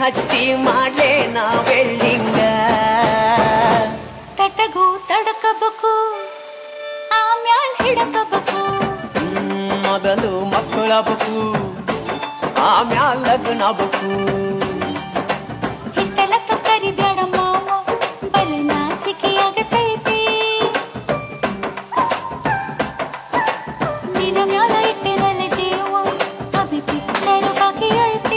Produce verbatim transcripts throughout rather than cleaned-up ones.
ಹಚ್ಚಿ ಮಾಡ್ಲೆ ನಾ ವೆಲ್ಡಿಂಗ ತಟಗೂ ತಡಕಬೇಕು ಆಮ್ಯಾಲ್ ಹಿಡಕಬೇಕು ಮೊದಲು ಮಕ್ಕಳಬೇಕು ಆಮ್ಯಾಲ ಲಗ್ನಬೇಕು ಹಿತ್ತಲಕ್ಕ ಕರಿಬೇಡ ಮಾವ ಬಲೆ ನಾಚಿಕೆ ಆಗತೈತಿ ನಿನ್ನ ಮ್ಯಾಲ ಇಟ್ಟಿರಲ್ಲ ಜೀವ ಅಭಿ ಪಿಕ್ಚರ್ ಬಾಕಿ ಐತಿ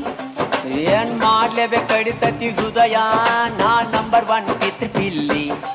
ಕಡಿತತಿ ಹೃದಯ ನಾ ನಂಬರ್ ಒನ್ ಕಿತ್ ಪಿಲ್ಲಿ